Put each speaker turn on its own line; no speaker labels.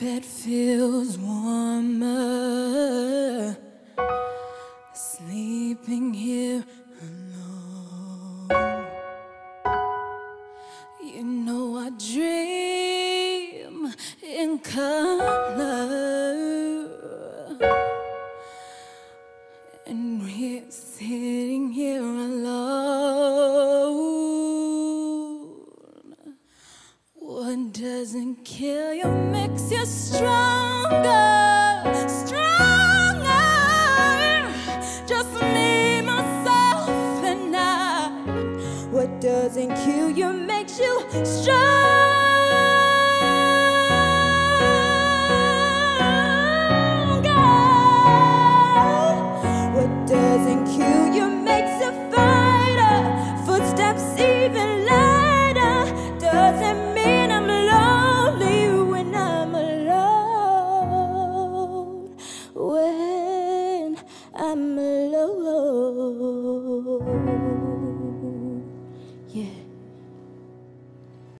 bed feels warmer, sleeping here alone. You know I dream in color, and we're sitting here alone. What doesn't kill you makes you stronger, stronger. Just me, myself, and I. What doesn't kill you makes you stronger.